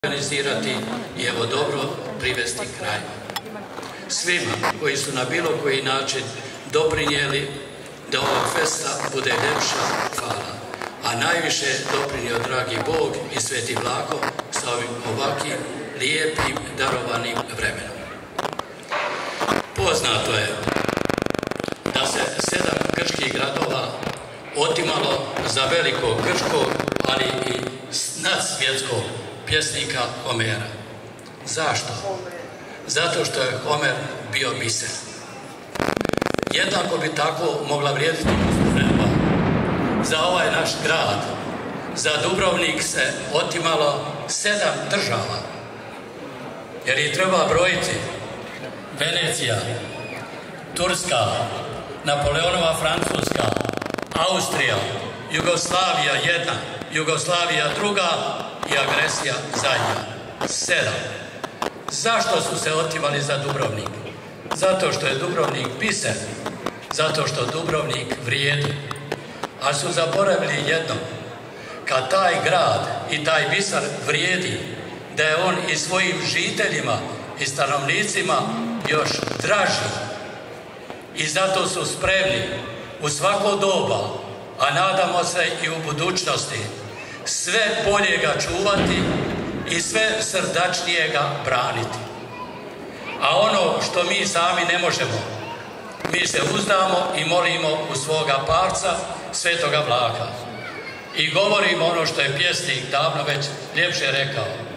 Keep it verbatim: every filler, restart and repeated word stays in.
organizirati i evo dobro privesti kraj. Svima koji su na bilo koji način doprinijeli da ovog festa bude ljepša, hvala. A najviše doprinio dragi Bog i Sveti Vlaho sa ovim ovakvim lijepim darovanim vremenom. Poznato je da se sedam grčkih gradova otimalo za velikog grčkog, ali i nadsvjetskog pjesnika Homera. Zašto? Zato što je Homer bio biser. Jednako bi tako mogla vrijediti usporedba za ovaj naš grad. Za Dubrovnik se otimalo sedam država, jer ih treba brojiti: Venecija, Turska, Napoleonova Francuska, Austrija, Jugoslavija jedna, Jugoslavija druga i agresija zadnja. Sedam. Zašto su se otimali za Dubrovnik? Zato što je Dubrovnik biser, zato što Dubrovnik vrijedi. A su zaboravili jedno: kad taj grad i taj biser vrijedi, da je on i svojim žiteljima i stanovnicima još draži. I zato su spremni u svako doba, a nadamo se i u budućnosti, sve bolje ga čuvati i sve srdačnije ga braniti. A ono što mi sami ne možemo, mi se uzdamo i molimo u svoga parca, Svetoga Vlaha. I govorimo ono što je pjesnik davno već ljepše rekao: